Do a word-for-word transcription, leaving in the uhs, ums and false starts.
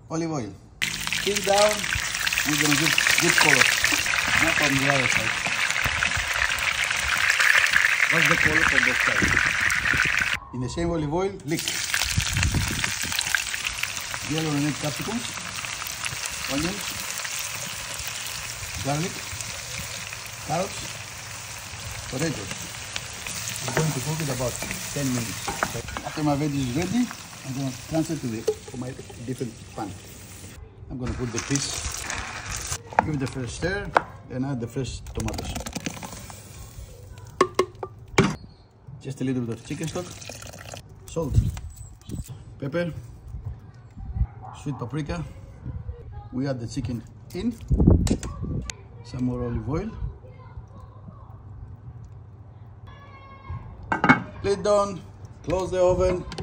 olive oil. Pin down, we're gonna get good color. Not on the other side. That's the color for both sides. In the same olive oil, liquid. Yellow and red capsicums, onions, garlic, carrots, potatoes. I'm going to cook it about ten minutes. After my veggies is ready, I'm going to transfer to the to my different pan. I'm going to put the piece, give it the first stir, then add the fresh tomatoes. Just a little bit of chicken stock, salt, pepper, sweet paprika. We add the chicken in, some more olive oil. Lid down, close the oven,